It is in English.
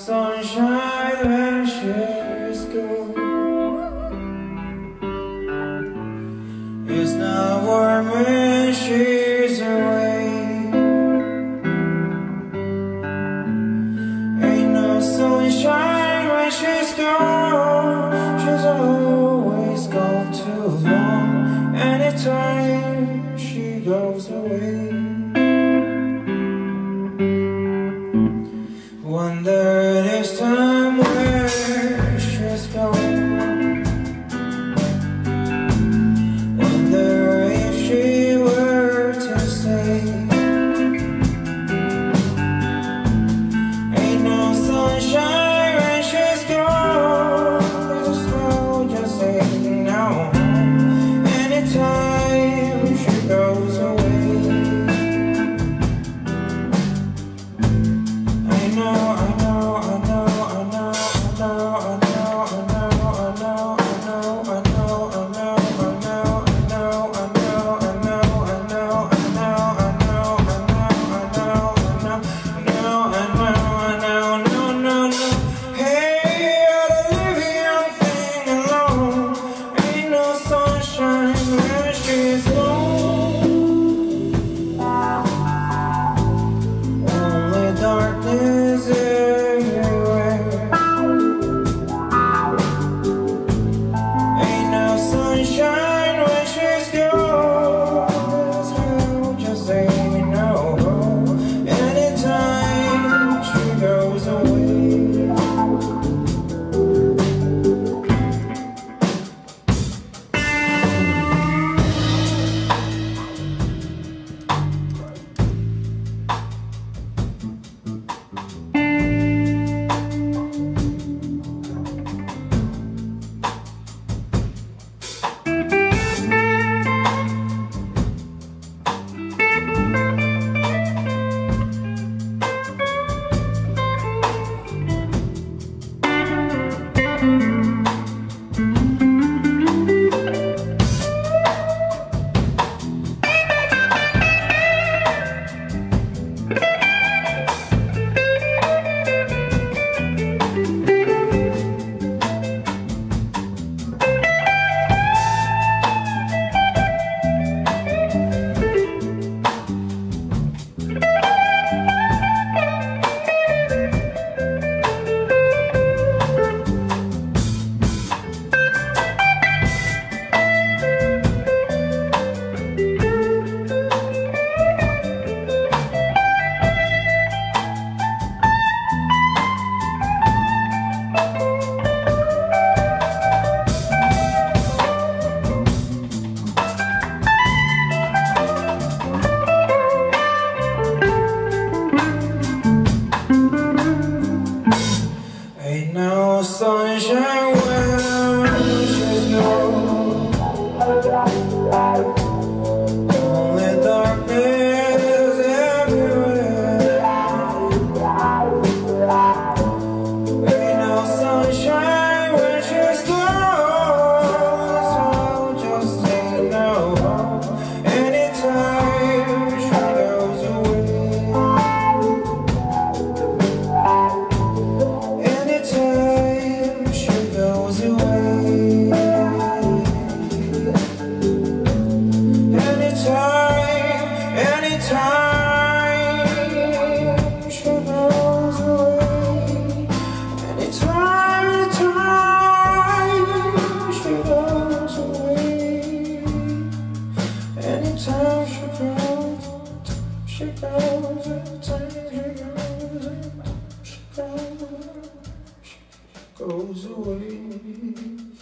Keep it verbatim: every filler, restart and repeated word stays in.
sunshine when she's gone. It's not warm when she's away. Ain't no sunshine when she's gone. She's always gone too long. Anytime she goes away, wonder this time where she's gone. Wonder if she were to say, ain't no sunshine when she's gone. Just no, just say no. Anytime she goes away, I know. Ain't no sunshine when she's gone. Only darkness everywhere. Ain't no sunshine when she's gone. So just say no. Anytime she goes away, she goes, anytime she goes, she goes, she goes away.